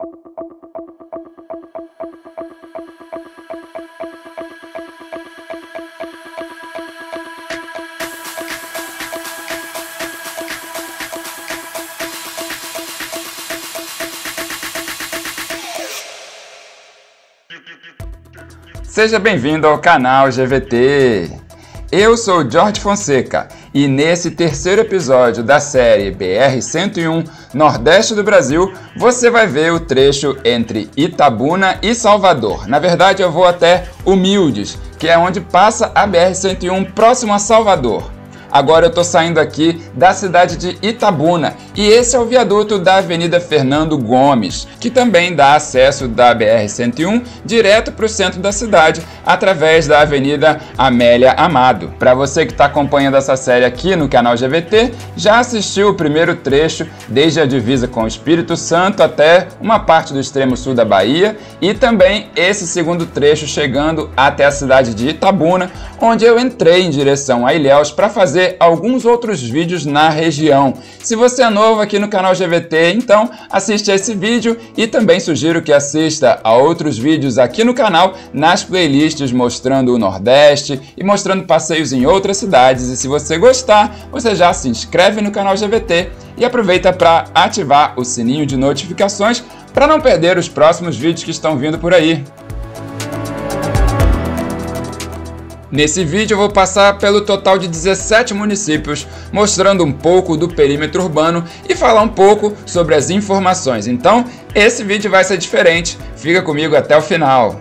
Seja bem-vindo ao canal GVT. Eu sou Jorge Fonseca e nesse terceiro episódio da série BR-101 Nordeste do Brasil, você vai ver o trecho entre Itabuna e Salvador. Na verdade, eu vou até Humildes, que é onde passa a BR-101 próximo a Salvador. Agora eu estou saindo aqui da cidade de Itabuna e esse é o viaduto da Avenida Fernando Gomes, que também dá acesso da BR-101 direto para o centro da cidade através da Avenida Amélia Amado. Para você que está acompanhando essa série aqui no canal GVT, já assistiu o primeiro trecho desde a divisa com o Espírito Santo até uma parte do extremo sul da Bahia e também esse segundo trecho chegando até a cidade de Itabuna, onde eu entrei em direção a Ilhéus para fazer alguns outros vídeos na região. Se você é novo aqui no canal GVT, então assiste a esse vídeo e também sugiro que assista a outros vídeos aqui no canal nas playlists mostrando o Nordeste e mostrando passeios em outras cidades. E se você gostar, você já se inscreve no canal GVT e aproveita para ativar o sininho de notificações para não perder os próximos vídeos que estão vindo por aí. Nesse vídeo eu vou passar pelo total de 17 municípios, mostrando um pouco do perímetro urbano e falar um pouco sobre as informações. Então, esse vídeo vai ser diferente. Fica comigo até o final.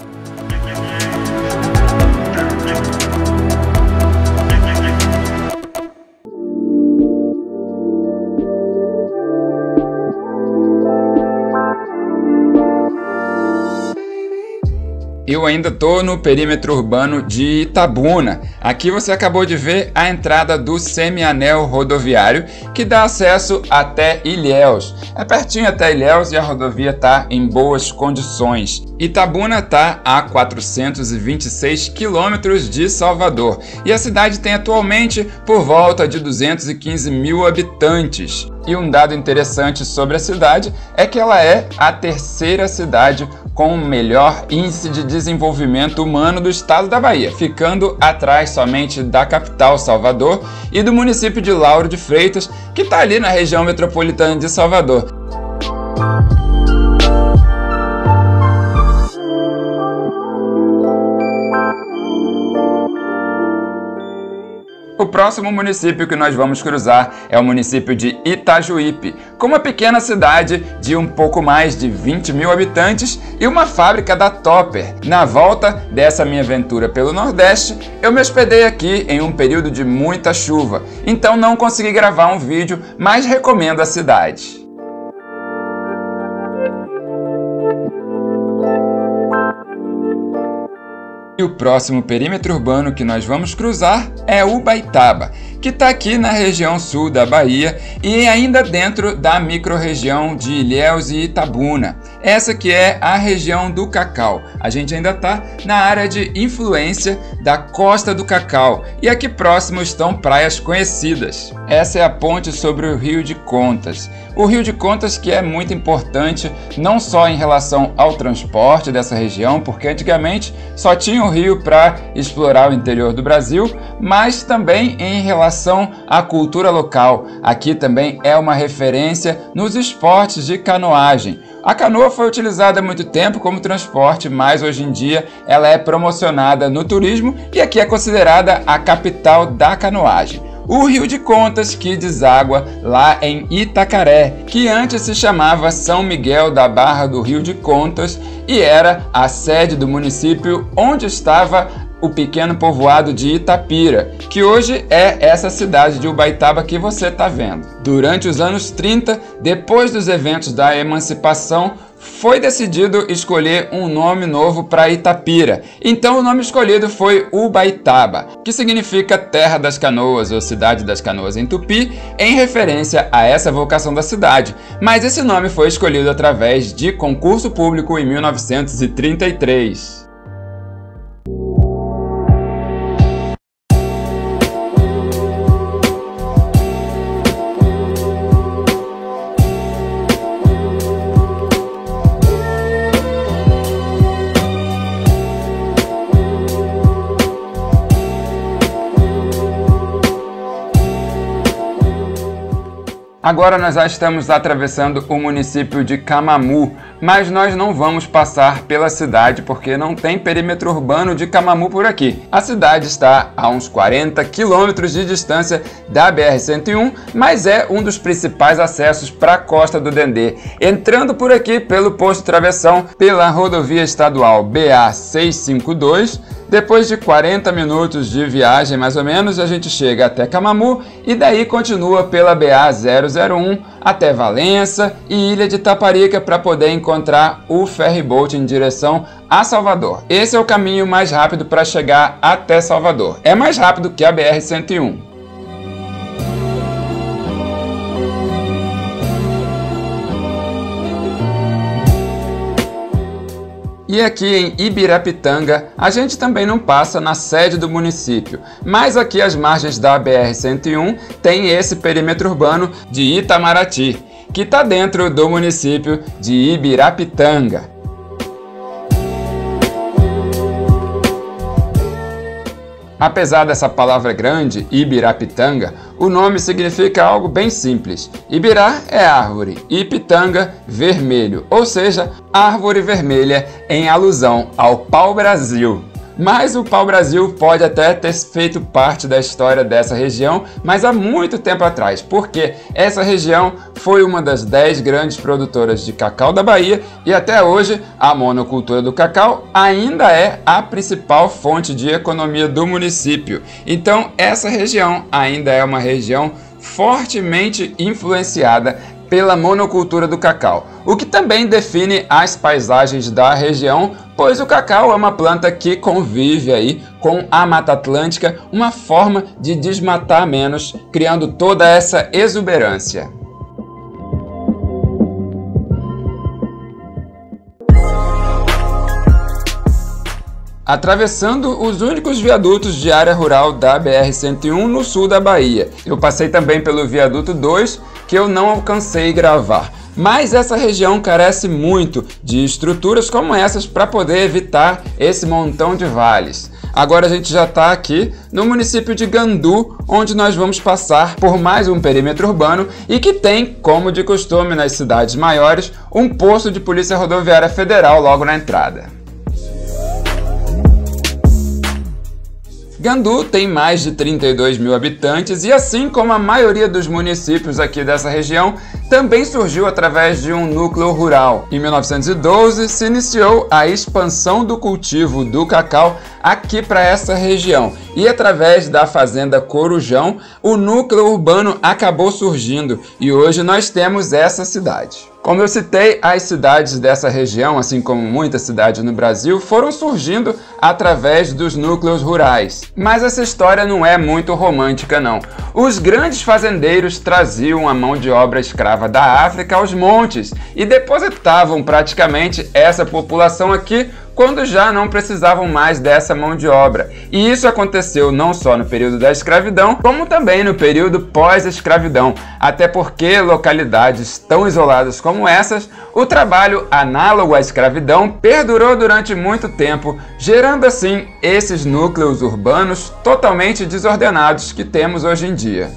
Eu ainda estou no perímetro urbano de Itabuna. Aqui você acabou de ver a entrada do semianel rodoviário que dá acesso até Ilhéus. É pertinho até Ilhéus e a rodovia está em boas condições. Itabuna está a 426 quilômetros de Salvador e a cidade tem atualmente por volta de 215 mil habitantes. E um dado interessante sobre a cidade é que ela é a terceira cidade com o melhor índice de desenvolvimento humano do estado da Bahia, ficando atrás somente da capital, Salvador, e do município de Lauro de Freitas, que está ali na região metropolitana de Salvador. O próximo município que nós vamos cruzar é o município de Itajuípe, com uma pequena cidade de um pouco mais de 20 mil habitantes e uma fábrica da Topper. Na volta dessa minha aventura pelo Nordeste, eu me hospedei aqui em um período de muita chuva, então não consegui gravar um vídeo, mas recomendo a cidade. E o próximo perímetro urbano que nós vamos cruzar é Ubaitaba, que está aqui na região sul da Bahia e ainda dentro da microrregião de Ilhéus e Itabuna. Essa que é a região do Cacau. A gente ainda está na área de influência da Costa do Cacau e aqui próximo estão praias conhecidas. Essa é a ponte sobre o Rio de Contas. O Rio de Contas que é muito importante não só em relação ao transporte dessa região, porque antigamente só tinha o rio para explorar o interior do Brasil, mas também em relação à cultura local. Aqui também é uma referência nos esportes de canoagem. A canoa foi utilizada há muito tempo como transporte, mas hoje em dia ela é promocionada no turismo e aqui é considerada a capital da canoagem. O Rio de Contas, que deságua lá em Itacaré, que antes se chamava São Miguel da Barra do Rio de Contas e era a sede do município onde estava o pequeno povoado de Itapira, que hoje é essa cidade de Ubaitaba que você está vendo. Durante os anos 30, depois dos eventos da emancipação, foi decidido escolher um nome novo para Itapira. Então o nome escolhido foi Ubaitaba, que significa Terra das Canoas ou Cidade das Canoas em Tupi, em referência a essa vocação da cidade. Mas esse nome foi escolhido através de concurso público em 1933. Agora nós já estamos atravessando o município de Camamu, mas nós não vamos passar pela cidade porque não tem perímetro urbano de Camamu por aqui. A cidade está a uns 40 quilômetros de distância da BR-101, mas é um dos principais acessos para a Costa do Dendê. Entrando por aqui pelo posto Travessão, pela rodovia estadual BA-652, depois de 40 minutos de viagem, mais ou menos, a gente chega até Camamu e daí continua pela BA-001 até Valença e Ilha de Taparica para poder encontrar o ferryboat em direção a Salvador. Esse é o caminho mais rápido para chegar até Salvador. É mais rápido que a BR-101. E aqui em Ibirapitanga, a gente também não passa na sede do município, mas aqui às margens da BR-101 tem esse perímetro urbano de Itamarati, que está dentro do município de Ibirapitanga. Apesar dessa palavra grande, Ibirapitanga, o nome significa algo bem simples. Ibirá é árvore e pitanga, vermelho, ou seja, árvore vermelha em alusão ao pau-brasil. Mas o pau-brasil pode até ter feito parte da história dessa região, mas há muito tempo atrás, porque essa região foi uma das 10 grandes produtoras de cacau da Bahia e até hoje a monocultura do cacau ainda é a principal fonte de economia do município. Então essa região ainda é uma região fortemente influenciada pela monocultura do cacau, o que também define as paisagens da região, pois o cacau é uma planta que convive aí com a Mata Atlântica, uma forma de desmatar menos, criando toda essa exuberância. Atravessando os únicos viadutos de área rural da BR-101 no sul da Bahia. Eu passei também pelo viaduto 2, que eu não alcancei gravar. Mas essa região carece muito de estruturas como essas para poder evitar esse montão de vales. Agora a gente já está aqui no município de Gandu, onde nós vamos passar por mais um perímetro urbano e que tem, como de costume nas cidades maiores, um posto de Polícia Rodoviária Federal logo na entrada. Gandu tem mais de 32 mil habitantes e, assim como a maioria dos municípios aqui dessa região, também surgiu através de um núcleo rural. Em 1912, se iniciou a expansão do cultivo do cacau aqui para essa região e, através da fazenda Corujão, o núcleo urbano acabou surgindo e hoje nós temos essa cidade. Como eu citei, as cidades dessa região, assim como muitas cidades no Brasil, foram surgindo através dos núcleos rurais. Mas essa história não é muito romântica, não. Os grandes fazendeiros traziam a mão de obra escrava da África aos montes e depositavam praticamente essa população aqui quando já não precisavam mais dessa mão de obra. E isso aconteceu não só no período da escravidão, como também no período pós-escravidão, até porque localidades tão isoladas como essas, o trabalho análogo à escravidão perdurou durante muito tempo, gerando assim esses núcleos urbanos totalmente desordenados que temos hoje em dia.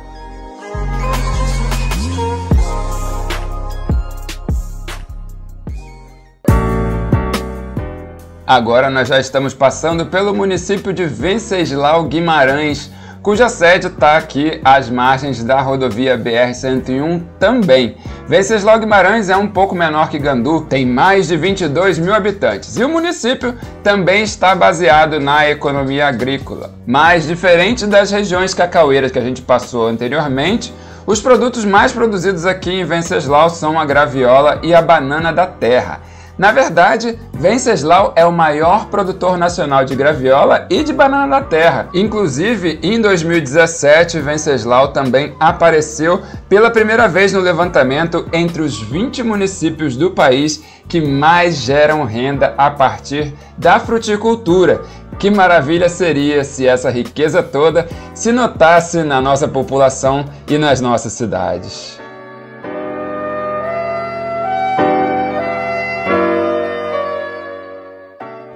Agora nós já estamos passando pelo município de Venceslau Guimarães, cuja sede está aqui às margens da rodovia BR-101 também. Venceslau Guimarães é um pouco menor que Gandu, tem mais de 22 mil habitantes e o município também está baseado na economia agrícola. Mas diferente das regiões cacaueiras que a gente passou anteriormente, os produtos mais produzidos aqui em Venceslau são a graviola e a banana da terra. Na verdade, Venceslau é o maior produtor nacional de graviola e de banana da terra. Inclusive, em 2017, Venceslau também apareceu pela primeira vez no levantamento entre os 20 municípios do país que mais geram renda a partir da fruticultura. Que maravilha seria se essa riqueza toda se notasse na nossa população e nas nossas cidades.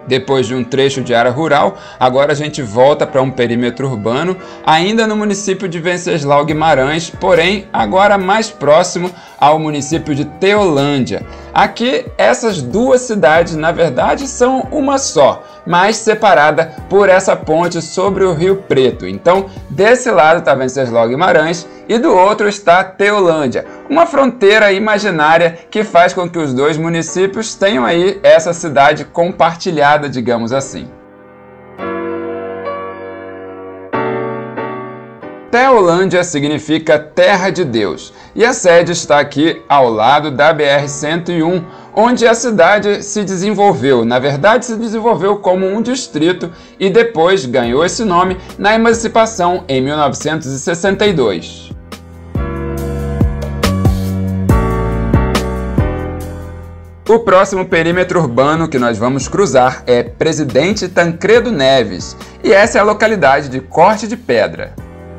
Depois de um trecho de área rural, agora a gente volta para um perímetro urbano, ainda no município de Venceslau Guimarães, porém agora mais próximo ao município de Teolândia. Aqui, essas duas cidades, na verdade, são uma só, mas separada por essa ponte sobre o Rio Preto. Então, desse lado está Venceslau Guimarães e do outro está Teolândia, uma fronteira imaginária que faz com que os dois municípios tenham aí essa cidade compartilhada, digamos assim. Teolândia significa Terra de Deus, e a sede está aqui ao lado da BR-101, onde a cidade se desenvolveu. Na verdade, se desenvolveu como um distrito e depois ganhou esse nome na emancipação em 1962. O próximo perímetro urbano que nós vamos cruzar é Presidente Tancredo Neves, e essa é a localidade de Corte de Pedra.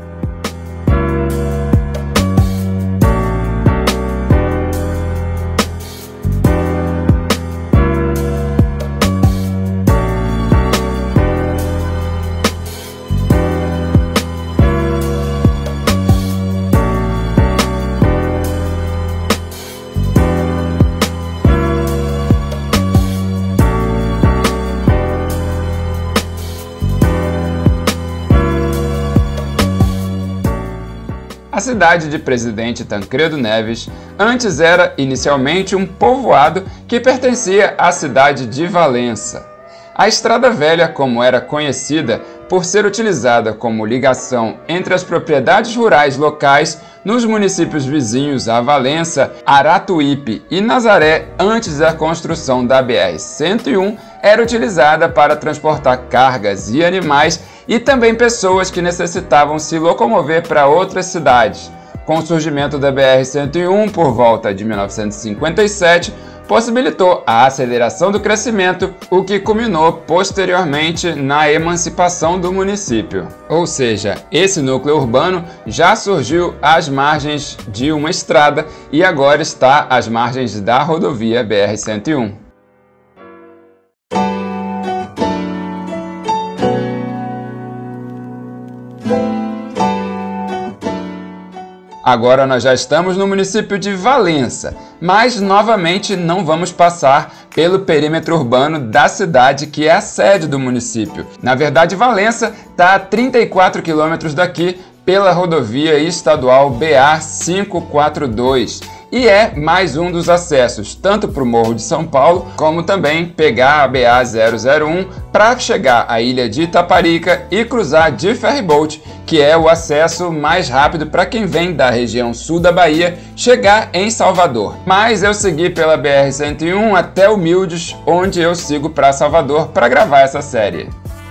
A cidade de Presidente Tancredo Neves antes era inicialmente um povoado que pertencia à cidade de Valença. A Estrada Velha, como era conhecida por ser utilizada como ligação entre as propriedades rurais locais nos municípios vizinhos a Valença, Aratuípe e Nazaré, antes da construção da BR-101, era utilizada para transportar cargas e animais e também pessoas que necessitavam se locomover para outras cidades. Com o surgimento da BR-101 por volta de 1957, possibilitou a aceleração do crescimento, o que culminou posteriormente na emancipação do município. Ou seja, esse núcleo urbano já surgiu às margens de uma estrada e agora está às margens da rodovia BR-101. Agora nós já estamos no município de Valença, mas novamente não vamos passar pelo perímetro urbano da cidade, que é a sede do município. Na verdade, Valença está a 34 quilômetros daqui pela rodovia estadual BA-542 e é mais um dos acessos tanto para o Morro de São Paulo, como também pegar a BA-001 para chegar à ilha de Itaparica e cruzar de ferryboat, que é o acesso mais rápido para quem vem da região sul da Bahia chegar em Salvador. Mas eu segui pela BR-101 até Humildes, onde eu sigo para Salvador para gravar essa série.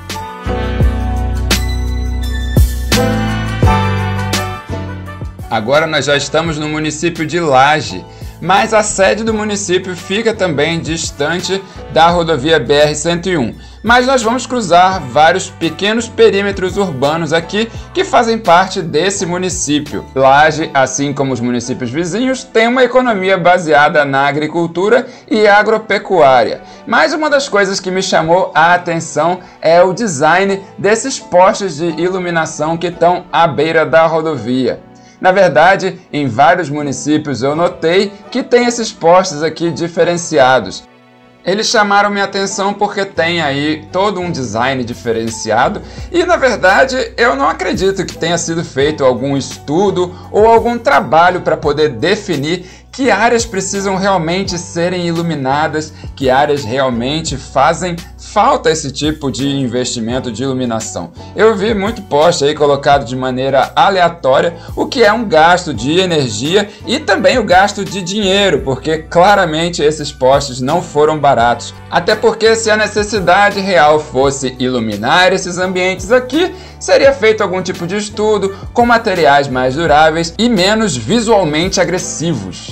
Agora nós já estamos no município de Laje, mas a sede do município fica também distante da rodovia BR-101. Mas nós vamos cruzar vários pequenos perímetros urbanos aqui que fazem parte desse município. Laje, assim como os municípios vizinhos, tem uma economia baseada na agricultura e agropecuária. Mas uma das coisas que me chamou a atenção é o design desses postes de iluminação que estão à beira da rodovia. Na verdade, em vários municípios eu notei que tem esses postes aqui diferenciados. Eles chamaram minha atenção porque tem aí todo um design diferenciado e, na verdade, eu não acredito que tenha sido feito algum estudo ou algum trabalho para poder definir que áreas precisam realmente serem iluminadas, que áreas realmente fazem falta esse tipo de investimento de iluminação. Eu vi muito poste aí colocado de maneira aleatória, o que é um gasto de energia e também o gasto de dinheiro, porque claramente esses postes não foram baratos. Até porque se a necessidade real fosse iluminar esses ambientes aqui, seria feito algum tipo de estudo com materiais mais duráveis e menos visualmente agressivos.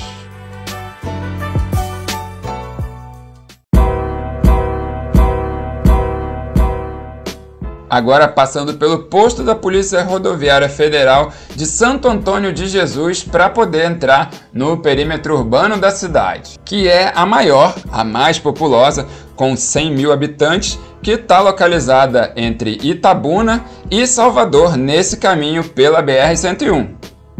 Agora passando pelo posto da Polícia Rodoviária Federal de Santo Antônio de Jesus para poder entrar no perímetro urbano da cidade, que é a maior, a mais populosa, com 100 mil habitantes, que está localizada entre Itabuna e Salvador, nesse caminho pela BR-101.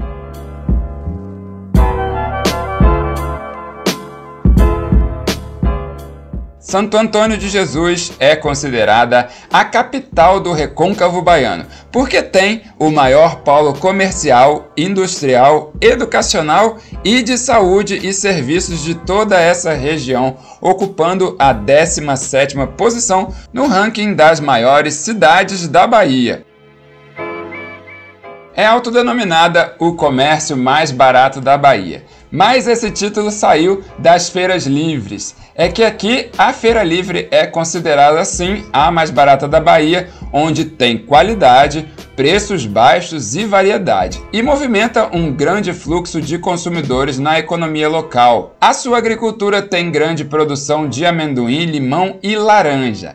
Santo Antônio de Jesus é considerada a capital do Recôncavo Baiano, porque tem o maior polo comercial, industrial, educacional e de saúde e serviços de toda essa região, ocupando a 17ª posição no ranking das maiores cidades da Bahia. É autodenominada o comércio mais barato da Bahia, mas esse título saiu das feiras livres. É que aqui a Feira Livre é considerada assim a mais barata da Bahia, onde tem qualidade, preços baixos e variedade, e movimenta um grande fluxo de consumidores na economia local. A sua agricultura tem grande produção de amendoim, limão e laranja.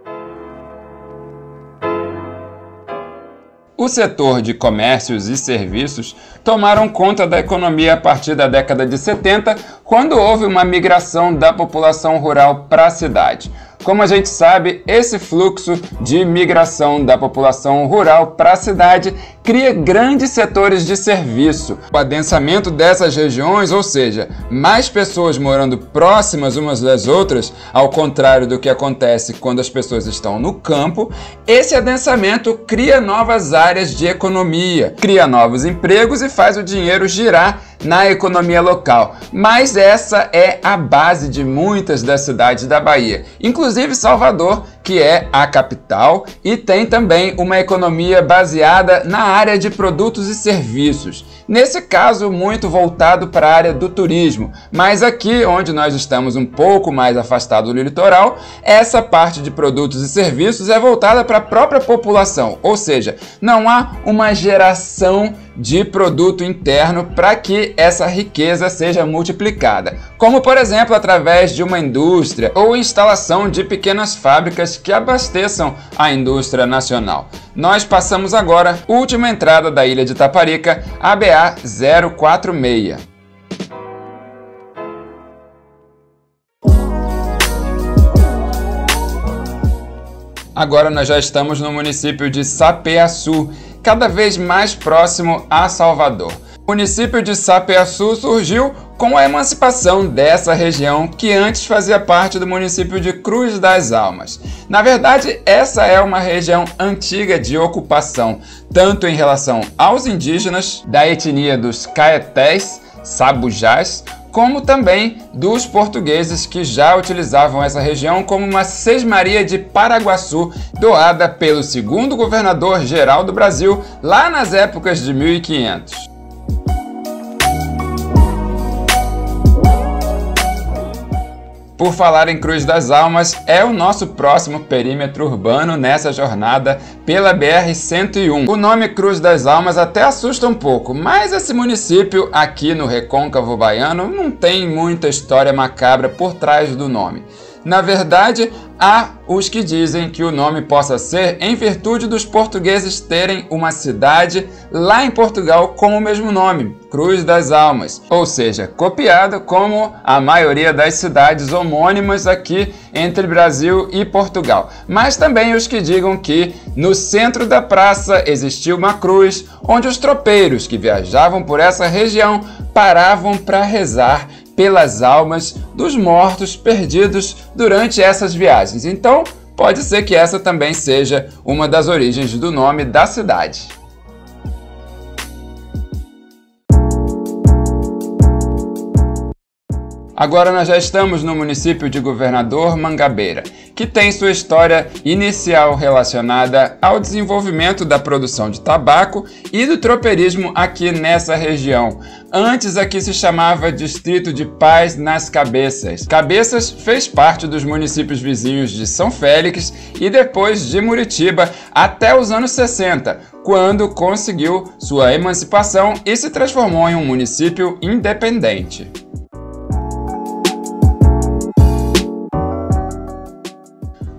O setor de comércios e serviços tomaram conta da economia a partir da década de 70, quando houve uma migração da população rural para a cidade. Como a gente sabe, esse fluxo de migração da população rural para a cidade cria grandes setores de serviço. O adensamento dessas regiões, ou seja, mais pessoas morando próximas umas das outras, ao contrário do que acontece quando as pessoas estão no campo, esse adensamento cria novas áreas de economia, cria novos empregos e faz o dinheiro girar na economia local. Mas essa é a base de muitas das cidades da Bahia, inclusive Salvador, que é a capital, e tem também uma economia baseada na área de produtos e serviços. Nesse caso, muito voltado para a área do turismo, mas aqui onde nós estamos um pouco mais afastados do litoral, essa parte de produtos e serviços é voltada para a própria população, ou seja, não há uma geração de produto interno para que essa riqueza seja multiplicada, como por exemplo através de uma indústria ou instalação de pequenas fábricas que abasteçam a indústria nacional. Nós passamos agora a última entrada da ilha de Taparica, a BA 046. Agora nós já estamos no município de Sapeaçu, cada vez mais próximo a Salvador. O município de Sapeaçu surgiu com a emancipação dessa região, que antes fazia parte do município de Cruz das Almas. Na verdade, essa é uma região antiga de ocupação, tanto em relação aos indígenas da etnia dos Caetés, Sabujás, como também dos portugueses que já utilizavam essa região como uma sesmaria de Paraguaçu, doada pelo segundo governador-geral do Brasil lá nas épocas de 1500. Por falar em Cruz das Almas, é o nosso próximo perímetro urbano nessa jornada pela BR-101. O nome Cruz das Almas até assusta um pouco, mas esse município aqui no Recôncavo Baiano não tem muita história macabra por trás do nome. Na verdade, há os que dizem que o nome possa ser em virtude dos portugueses terem uma cidade lá em Portugal com o mesmo nome, Cruz das Almas, ou seja, copiado como a maioria das cidades homônimas aqui entre Brasil e Portugal. Mas também os que digam que no centro da praça existiu uma cruz, onde os tropeiros que viajavam por essa região paravam para rezar pelas almas dos mortos perdidos durante essas viagens. Então, pode ser que essa também seja uma das origens do nome da cidade. Agora nós já estamos no município de Governador Mangabeira, que tem sua história inicial relacionada ao desenvolvimento da produção de tabaco e do tropeirismo aqui nessa região. Antes aqui se chamava Distrito de Paz nas Cabeças. Cabeças fez parte dos municípios vizinhos de São Félix e depois de Muritiba até os anos 60, quando conseguiu sua emancipação e se transformou em um município independente.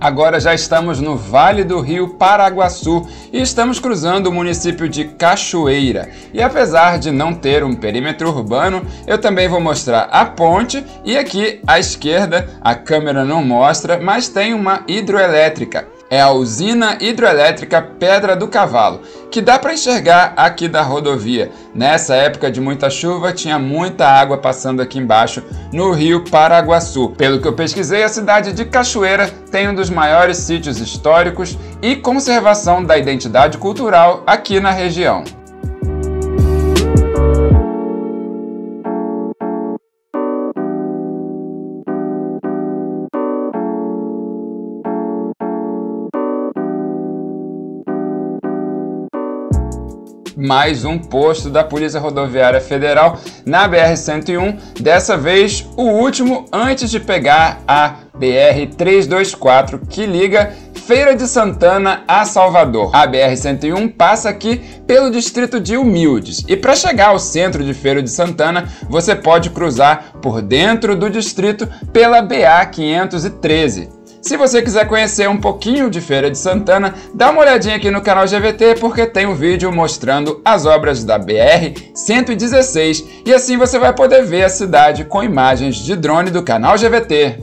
Agora já estamos no Vale do Rio Paraguaçu e estamos cruzando o município de Cachoeira. E apesar de não ter um perímetro urbano, eu também vou mostrar a ponte e aqui à esquerda a câmera não mostra, mas tem uma hidroelétrica. É a usina hidroelétrica Pedra do Cavalo, que dá para enxergar aqui da rodovia. Nessa época de muita chuva, tinha muita água passando aqui embaixo no rio Paraguaçu. Pelo que eu pesquisei, a cidade de Cachoeira tem um dos maiores sítios históricos e conservação da identidade cultural aqui na região. Mais um posto da Polícia Rodoviária Federal na BR-101, dessa vez o último antes de pegar a BR-324, que liga Feira de Santana a Salvador. A BR-101 passa aqui pelo distrito de Humildes e para chegar ao centro de Feira de Santana você pode cruzar por dentro do distrito pela BA-513. Se você quiser conhecer um pouquinho de Feira de Santana, dá uma olhadinha aqui no canal GVT porque tem um vídeo mostrando as obras da BR-116 e assim você vai poder ver a cidade com imagens de drone do canal GVT.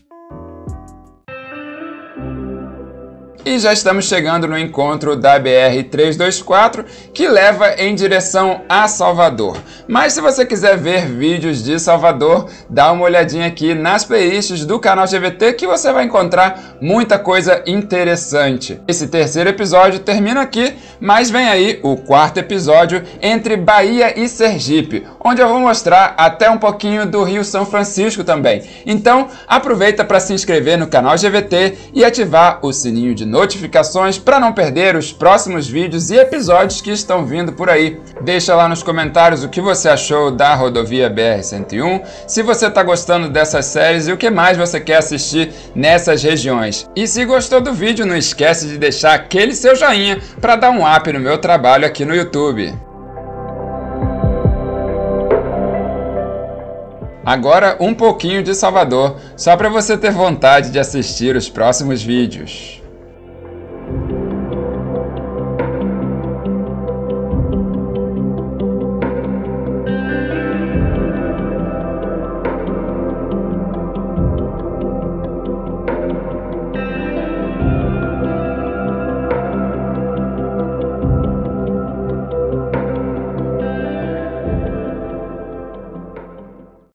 E já estamos chegando no encontro da BR-324, que leva em direção a Salvador. Mas se você quiser ver vídeos de Salvador, dá uma olhadinha aqui nas playlists do canal GVT que você vai encontrar muita coisa interessante. Esse terceiro episódio termina aqui, mas vem aí o quarto episódio entre Bahia e Sergipe, onde eu vou mostrar até um pouquinho do Rio São Francisco também. Então aproveita para se inscrever no canal GVT e ativar o sininho de notificações para não perder os próximos vídeos e episódios que estão vindo por aí. Deixa lá nos comentários o que você achou da rodovia BR-101, se você está gostando dessas séries e o que mais você quer assistir nessas regiões. E se gostou do vídeo, não esquece de deixar aquele seu joinha para dar um up no meu trabalho aqui no YouTube. Agora um pouquinho de Salvador, só para você ter vontade de assistir os próximos vídeos.